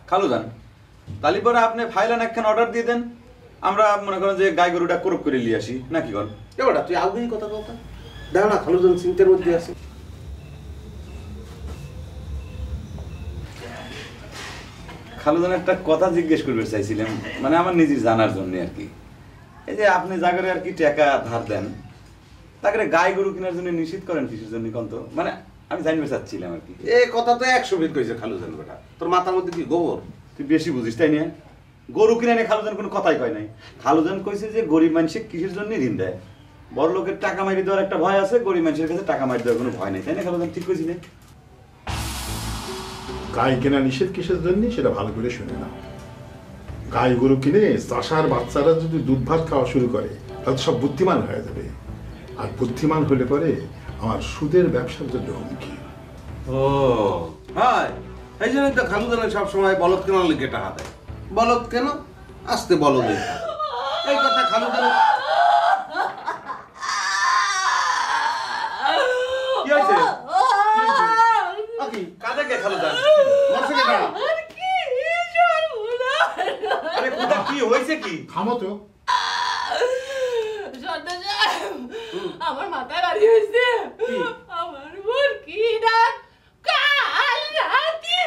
খালুজান তালি পরে আপনি ফাইলান একখান অর্ডার দিয়ে দেন, আমরা মনে করেন যে গাই গরুটা কোরক করে নিয়ে আসি নাকি বল? এবারটা তুই আগে কথা বলতা, দেখো না খালুজান চিন্তার মধ্যে আছে। খালুজান একটা কথা জিজ্ঞেস করবে চাইছিলাম, মানে আমার নিজের জানার জন্য আর কি। এই যে আপনি জায়গায় আর কি টাকা ধার দেন, তাকে গাই গরু কেনার জন্য নিষেধ করেন কিসের জন্য কন্ত? মানে আমি জানতে চাচ্ছিলাম আর কি। এই কথা তো 100 বিট কইছে খালুজান বেটা, তোর মাথার মধ্যে কি গোবর? তুই বেশি বুঝিস তাই না? গরু কিনে নিয়ে খালুজান কোনো কথাই কয় নাই। খালুজান কইছে যে গরিব মানুষের কিসের জন্য ঋণ দেয়, বড় লোকের টাকা মারি দেওয়ার একটা ভয় আছে, গরিব মানুষের কাছে টাকা মারি দেওয়ার কোনো ভয় নেই, তাই না খালুজান? ঠিক কইছি না? গাই কেনা নিষেধ কিসের জন্য সেটা ভালো করে শুনে না। গাই গরু কিনে চাষার বাচ্চারা যদি দুধ ভাত খাওয়া শুরু করে তাহলে সব বুদ্ধিমান হয়ে যাবে, আর বুদ্ধিমান হলে পরে আমার সুদের ব্যবসার জন্য হুমকি। ও হয়, এই জন্যই তো খালুজানের সবসময় বলদ কেনার লিগে টাকা দেয়। বলদ কেন? আসতে বলদ এই কথা খালুজান। কি হইছে? কি কাজে কে খালুজান? মরছে কে না? আরে কোথা কি হইছে কি? থামো তো। আমার মাথায় বাড়ি হয়েছে, আমার মুরগিটা কাল রাতে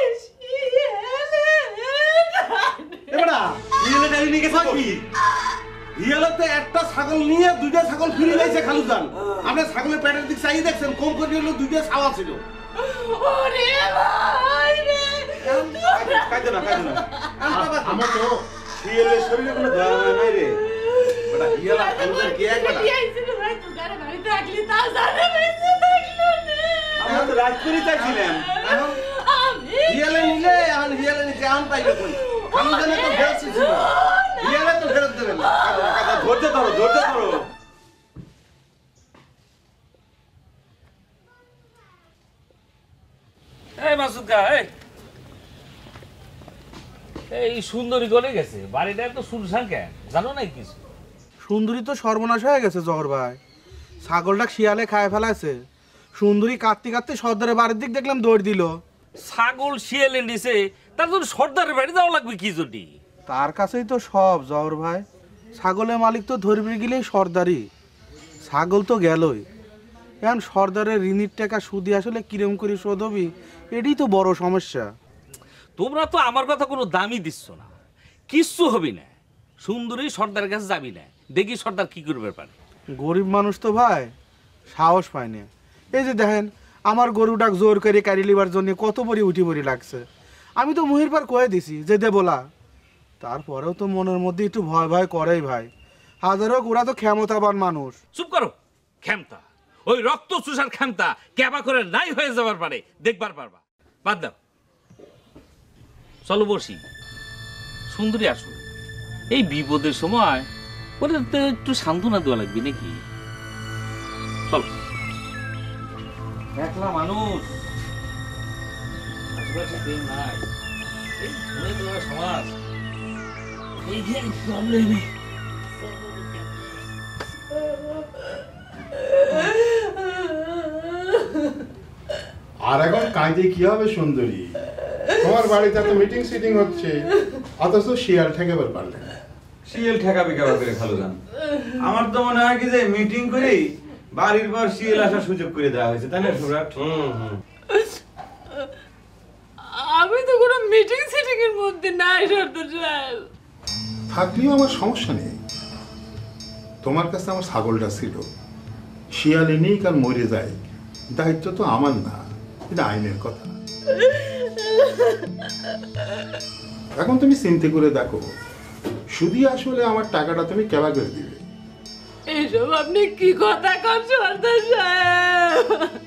এবারে হিয়ালে ডালি নিয়ে গেছে কি? হিয়ালতে একটা ছাগল নিয়ে দুইটা ছাগল ফিরে যাইছে খালুজান। আপনি ছাগলের পেটের দিক চাই দেখছেন, কম করে হলো দুইটা ছাওয়া ছিল। ওরে ভাই রে, কাইদে না কাইদে না। থামো তো। হিয়ালের শরীরে কোনো দয়া মায়া নাই রে। বেটা হিয়ালা খালুজান কে এক বেটা? ভাই তুই বাড়িতে থাকলি তা জানে বেঁচে থাকলো না। আমরা তো রাত করে চাইছিলাম। এখন হিয়ালে নিলে এখন হিয়ালে নিতে আন পাইবে কই? খালুজানে তো ফেরত ছিল, হিয়ালে তো ফেরত দেবে না। কাইদে না কাইদে, ধৈর্য ধরো ধৈর্য ধরো। এই মাসুদ কা, এই সুন্দরী গলে গেছে, বাড়িটা এত শুনশান কেন জানো না কিছু? সুন্দরী তো সর্বনাশ হয়ে গেছে জহর ভাই, ছাগলটা শিয়ালে খায় ফেলাছে। সুন্দরী কাঁদতে কাঁদতে সর্দারের বাড়ির দিক দেখলাম দৌড় দিল। ছাগল শিয়ালে নিছে, তার জন্য সর্দারের বাড়ি যাওয়া লাগবে কি জন্য? তার কাছেই তো সব জহর ভাই, ছাগলের মালিক তো ধরবে গেলেই সর্দারি, ছাগল তো গেলই। এখন সর্দারের ঋণের টাকা সুদি আসলে কিরম করে শোধ হবি, এটাই তো বড় সমস্যা। তোমরা তো আমার কথা কোনো দামই দিচ্ছ না, কিচ্ছু হবি না। সুন্দরী সর্দারের কাছে যাবি না, দেখি সর্দার কি করবে পারে। গরিব মানুষ তো ভাই সাহস পায় না। এই যে দেখেন আমার গরুটাকে জোর করে কারি লিবার জন্য কত বড়ি উঠি বড়ি লাগছে। আমি তো মুহির পার কয়ে দিছি যে দে বলা, তারপরেও তো মনের মধ্যে একটু ভয় ভয় করেই ভাই। হাজার হোক ওরা তো ক্ষমতাবান মানুষ। চুপ করো, ক্ষমতা ওই রক্ত চুষার ক্ষমতা ক্যাবা করে নাই হয়ে যাবার পারে, দেখবার পারবা। বাদ দাও, চলো বসি। সুন্দরী আসো, এই বিপদের সময় ওদের তো একটু সান্ত্বনা দেওয়া লাগবে নাকি? চলো, একলা মানুষ, আশেপাশে কেউ নাই, এই ধরে দেওয়া সমাজ, এই যে প্রবলেমে আর এখন কাঁদে কি হবে সুন্দরী? তোমার বাড়িতে এত মিটিং সিটিং হচ্ছে, অথচ শিয়াল ঠেকাবার পারলে না। শিয়াল ঠেকাবে কেবা করে খালুজান? আমার তো মনে হয় কি যে মিটিং করেই বাড়ির পর শিয়াল আসার সুযোগ করে দেওয়া হয়েছে, তাই না সুরাট? আমি তো কোনো মিটিং সিটিং এর মধ্যে নাই সর্দার সাহেব। থাকলেও আমার সমস্যা নেই, তোমার কাছে আমার ছাগলটা ছিল, শিয়াল এনেই কাল মরে যায়, দায়িত্ব তো আমার না, এটা আইনের কথা। এখন তুমি চিন্তা করে দেখো, শুধু আসলে আমার টাকাটা তুমি কেবা করে দিবে? এইসব আপনি কি কথা কন সর্দার সাহেব?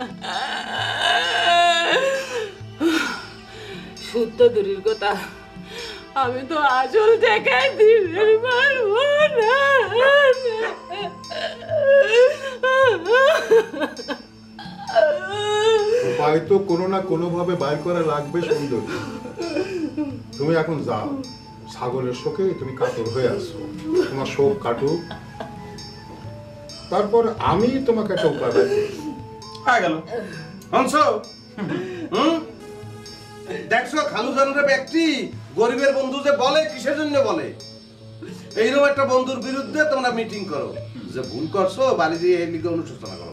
সত্য দূরের কথা, আমি তো আসল দেখাই দিতে পারবো না। উপায় তো কোনো না কোনো ভাবে বাইর করা লাগবে সুন্দর। তুমি এখন যাও, ছাগলের শোকে তুমি কাতর হয়ে আসো, তোমার শোক কাটুক, তারপর আমি তোমাকে একটা উপায় বের করব। হয়ে গেল হংস। দেখছো খালুজানের ব্যক্তি গরিবের বন্ধু যে বলে কিসের জন্য বলে, এইরকম একটা বন্ধুর বিরুদ্ধে তোমরা মিটিং করো, যে ভুল করছো বাড়ি দিয়ে এই লিগে অনুশোচনা করো।